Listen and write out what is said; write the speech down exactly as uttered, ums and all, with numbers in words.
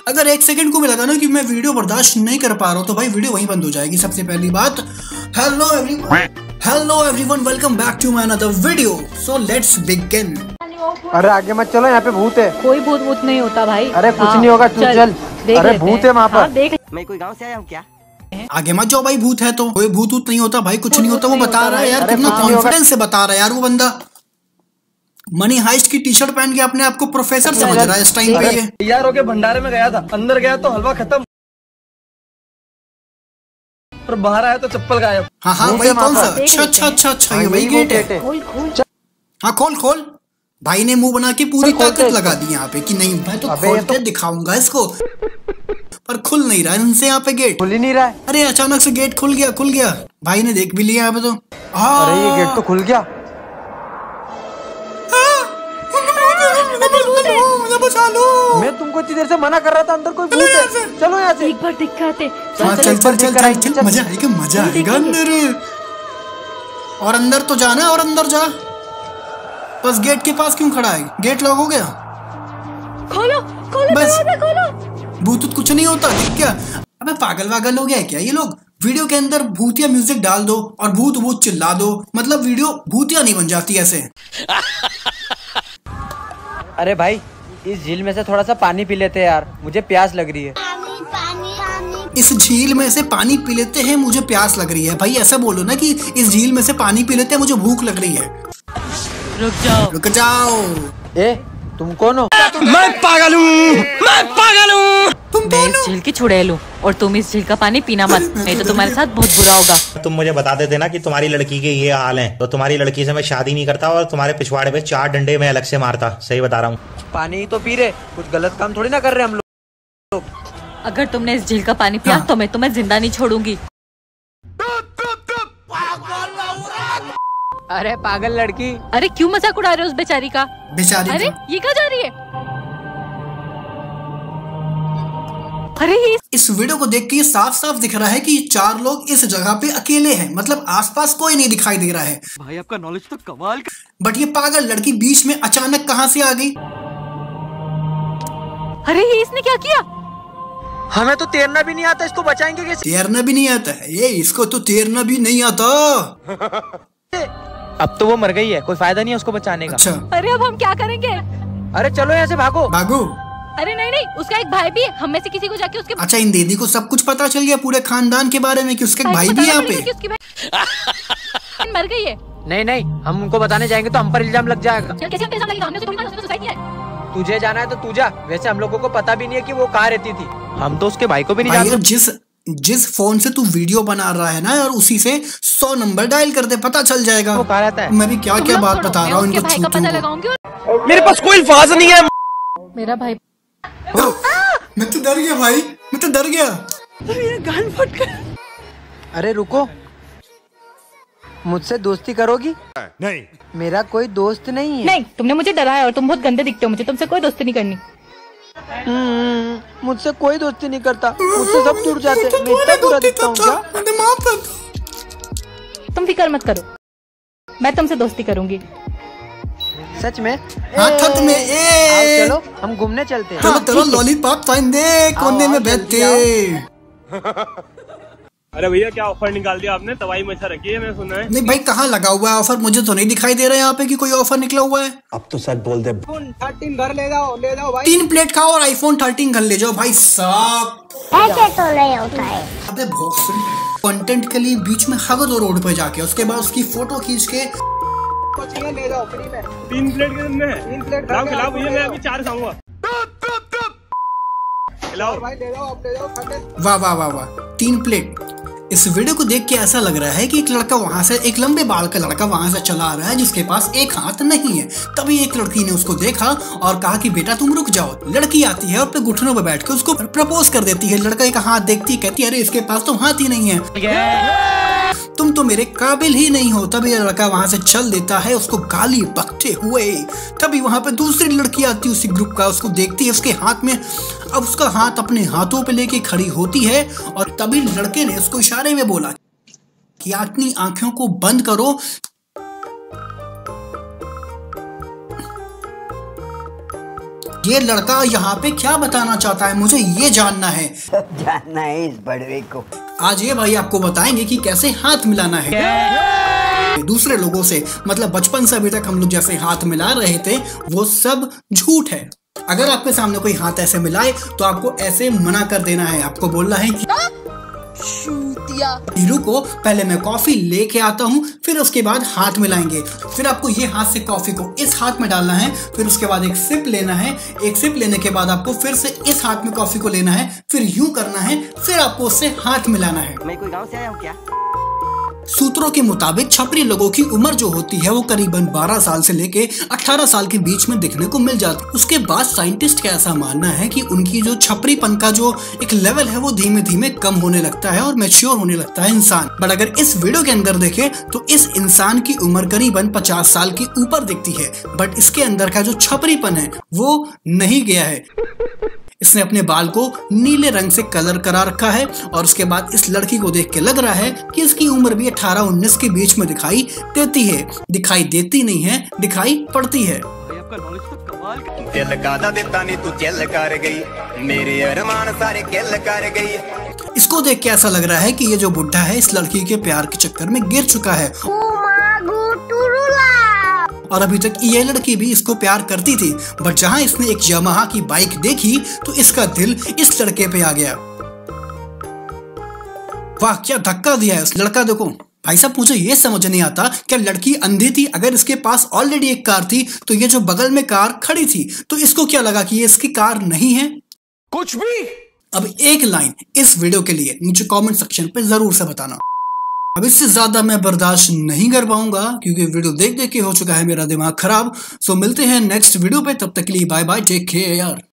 अगर एक सेकंड को भी लगा ना कि मैं वीडियो बर्दाश्त नहीं कर पा रहा हूँ तो भाई वीडियो वहीं बंद हो जाएगी। सबसे पहली बात, hello everyone, hello everyone, welcome back to my another video. So let's begin. अरे आगे मत चलो, यहाँ पे भूत है। कोई भूत भूत नहीं होता भाई। अरे कुछ नहीं होगा, तू चल। अरे भूत है वहाँ पर। देख, मैं कोई गांव से आया हूँ क्या? आगे मत जाओ भाई, भूत है तो। कोई भूत भूत नहीं होता भाई, कुछ नहीं होता। वो बता रहा है यार, कितना कॉन्फिडेंस से बता रहा है यार वो बंदा। मनी हाइस्ट की टी शर्ट पहन के अपने आप को प्रोफेसर समझ रहा है इस टाइम पे। ये तैयार होके भंडारे में गया था, अंदर गया तो हलवा खत्म और बाहर आया तो चप्पल गायब। हाँ हाँ वही कौन सा? अच्छा अच्छा अच्छा अच्छा ये वही गेट है। हाँ खोल खोल। भाई ने मुंह बना के पूरी ताकत लगा दी यहाँ पे कि नहीं मैं तो खोल के दिखाऊंगा इसको, पर खुल नहीं रहा इनसे यहाँ पे गेट। खुल ही नहीं रहा है। अरे अचानक से गेट खुल गया, खुल गया। भाई ने देख भी लिया यहाँ पे तो। अरे ये गेट तो खुल गया। बचा लो। मैं तुमको इतनी देर से मना कर रहा था, अंदर कोई भूत है। चलो यहाँ से एक बार दिखाते। चल चल चल चल चल, मजा आएगा, मजा आएगा अंदर। और अंदर तो जाना, और अंदर जा। बस गेट के पास क्यों खड़ा है? गेट लॉक हो गया। खोलो खोलो बस खोलो। भूत कुछ नहीं होता क्या? अबे पागल वागल हो गया है क्या ये लोग? वीडियो के अंदर भूतिया म्यूजिक डाल दो और भूत भूत चिल्ला दो, मतलब वीडियो भूतिया नहीं बन जाती ऐसे। अरे भाई इस झील में से थोड़ा सा पानी पी लेते हैं यार, मुझे प्यास लग रही है। पानी, पानी, पानी। इस झील में से पानी पी लेते हैं, मुझे प्यास लग रही है। भाई ऐसा बोलो ना कि इस झील में से पानी पी लेते हैं, मुझे भूख लग रही है। रुक जाओ रुक जाओ। ए तुम कौन हो? मैं पागल हूँ, मैं पागल हूँ। मैं इस झील की चुड़ैल हूँ और तुम इस झील का पानी पीना मत, नहीं तो तुम्हारे साथ बहुत बुरा होगा। तुम मुझे बता देते ना कि तुम्हारी लड़की के ये हाल है तो तुम्हारी लड़की से मैं शादी नहीं करता और तुम्हारे पिछवाड़े पे चार डंडे मैं अलग से मारता। सही बता रहा हूँ। पानी ही तो पी रहे, कुछ गलत काम थोड़ी ना कर रहे हम लोग। अगर तुमने इस झील का पानी पिया हाँ। तो मैं तुम्हें जिंदा नहीं छोड़ूंगी। अरे पागल लड़की। अरे क्यों मजाक उड़ा रहे हो उस बेचारी का? बेचारी अरे का। ये कहाँ जा रही है? अरे ये इस वीडियो को देख के ये साफ साफ दिख रहा है कि चार लोग इस जगह पे अकेले हैं, मतलब आसपास कोई नहीं दिखाई दे रहा है। भाई आपका नॉलेज तो कमाल का। बट ये पागल लड़की बीच में अचानक कहाँ से आ गई? अरे ये इसने क्या किया? हमें तो तैरना भी नहीं आता, इसको बचाएंगे कैसे? तैरना भी नहीं आता है ये, इसको तो तैरना भी नहीं आता। अब तो वो मर गई है, कोई फायदा नहीं है उसको बचाने का। अच्छा अरे अब हम क्या करेंगे? अरे चलो यहाँ से भागो। भागो। अरे नहीं नहीं, उसका एक भाई भी है, हम में से किसी को जाके उसके अच्छा इन दीदी को सब कुछ पता चल गया पूरे खानदान के बारे में कि उसके भाई भी यहाँ पे। कि उसकी बहन मर गई है। नहीं नहीं, हम उनको बताने जाएंगे तो हम पर इल्जाम लग जाएगा। कैसे हम इल्जाम लगेगा? हमने उसे थोड़ी मारा, उसने तो सुसाइड किया है। तुझे जाना है तो तू जा, वैसे हम लोगों को पता भी नहीं है कि वो कहाँ रहती थी। हम तो उसके भाई को भी नहीं भाई जानते। जिस जिस फोन से तू वीडियो बना रहा है ना और उसी से सौ नंबर डायल कर दे, पता चल जाएगा वो कहाँ रहता है। मैं भी क्या क्या बात बता रहा हूँ इनको भाई का पता छूटूं को। लगाऊंगी और मेरे पास कोई अल्फाज नहीं है। मेरा भाई। ओ, मैं तो डर गया भाई, मैं तो डर गया। गान फट गया। अरे रुको, मुझसे दोस्ती करोगी? नहीं। मेरा कोई दोस्त नहीं है। नहीं, तुमने मुझे डराया और तुम बहुत गंदे दिखते हो, मुझे तुमसे कोई दोस्ती नहीं करनी। हम्म, मुझसे कोई दोस्ती नहीं करता, मुझसे सब दूर जाते। मैं इतना बुरा दिखता हूँ क्या? तुम फिक्र मत करो, मैं तुमसे दोस्ती करूंगी। सच में? हाथ में ए आओ चलो हम घूमने चलते हैं। चलो चलो लॉलीपॉप फाइन दे कोने में बैठे। अरे भैया क्या ऑफर निकाल दिया आपने? तवाई मचा रखी है, मैंने सुना है। नहीं भाई कहाँ लगा हुआ है ऑफर? मुझे तो नहीं दिखाई दे रहा है यहाँ पे कि कोई ऑफर निकला हुआ है। अब तो सच बोल दे। थर्टीन घर ले जाओ, ले जाओ भाई। तीन प्लेट खाओ और आईफोन थर्टीन घर ले जाओ भाई साहब। ऐसे तो नहीं होता है। अबे बहुत कंटेंट के लिए बीच में हग दो रोड पे जाके, उसके बाद उसकी फोटो खींच के ले जाओ फ्री में। तीन प्लेट कितने हैं? तीन प्लेट खिलाओ खिलाओ भैया, मैं अभी चार खाऊंगा। खिलाओ भाई, ले जाओ, आप ले जाओ, खाते। वाह वाह वाह वाह, तीन प्लेट। इस वीडियो को देख के ऐसा लग रहा है कि एक लड़का वहां से, एक लंबे बाल का लड़का वहां से चला आ रहा है जिसके पास एक हाथ नहीं है। तभी एक लड़की ने उसको देखा और कहा कि बेटा तुम रुक जाओ। लड़की आती है और अपने घुटनों पर बैठ के उसको प्रपोज कर देती है। लड़का एक हाथ देखती है, कहती है अरे इसके पास तो हाथ ही नहीं है, तुम तो मेरे काबिल ही नहीं हो। तभी लड़का वहां से चल देता है उसको गाली बकते हुए। तभी वहां पे दूसरी लड़की आती है उसी ग्रुप का, उसको देखती है उसके हाथ में, अब उसका हाथ अपने हाथों पे लेके खड़ी होती है और तभी लड़के ने उसको इशारे में बोला कि अपनी आंखों को बंद करो। ये लड़का यहाँ पे क्या बताना चाहता है, मुझे ये जानना है। जानना है इस बड़वे को। आज ये भाई आपको बताएंगे कि कैसे हाथ मिलाना है दूसरे लोगों से। मतलब बचपन से अभी तक हम लोग जैसे हाथ मिला रहे थे वो सब झूठ है। अगर आपके सामने कोई हाथ ऐसे मिलाए तो आपको ऐसे मना कर देना है। आपको बोलना है कि हीरू को पहले मैं कॉफी लेके आता हूँ, फिर उसके बाद हाथ मिलाएंगे। फिर आपको ये हाथ से कॉफी को इस हाथ में डालना है, फिर उसके बाद एक सिप लेना है। एक सिप लेने के बाद आपको फिर से इस हाथ में कॉफी को लेना है, फिर यूं करना है, फिर आपको उससे हाथ मिलाना है। मैं कोई गांव से आया हूँ क्या? सूत्रों के मुताबिक छपरी लोगों की उम्र जो होती है वो करीबन बारह साल से लेके अठारह साल के बीच में दिखने को मिल जाती है। उसके बाद साइंटिस्ट का ऐसा मानना है कि उनकी जो छपरीपन का जो एक लेवल है वो धीमे धीमे कम होने लगता है और मैच्योर होने लगता है इंसान। बट अगर इस वीडियो के अंदर देखें तो इस इंसान की उम्र करीबन पचास साल के ऊपर दिखती है, बट इसके अंदर का जो छपरीपन है वो नहीं गया है। इसने अपने बाल को नीले रंग से कलर करा रखा है और उसके बाद इस लड़की को देख के लग रहा है कि इसकी उम्र भी अठारह उन्नीस के बीच में दिखाई देती है। दिखाई देती नहीं है, दिखाई पड़ती है। दिल का देता नहीं तू चिल कर गई, मेरे अरमान सारे किल कर गई। इसको देख के ऐसा लग रहा है कि ये जो बुढ़ा है इस लड़की के प्यार के चक्कर में गिर चुका है और अभी तक ये लड़की भी इसको प्यार करती थी। बट जहां इसने एक यामाहा की बाइक देखी तो इसका दिल इस लड़के पे आ गया। वाह क्या धक्का दिया है उस लड़का। देखो भाई साहब, मुझे ये समझ नहीं आता क्या लड़की अंधी थी? अगर इसके पास ऑलरेडी एक कार थी तो ये जो बगल में कार खड़ी थी तो इसको क्या लगा कि ये इसकी कार नहीं है? कुछ भी। अब एक लाइन इस वीडियो के लिए नीचे कमेंट सेक्शन पे जरूर से बताना। अब इससे ज्यादा मैं बर्दाश्त नहीं कर पाऊंगा क्योंकि वीडियो देख देख के हो चुका है मेरा दिमाग खराब। सो मिलते हैं नेक्स्ट वीडियो पे, तब तक के लिए बाय बाय, टेक केयर यार।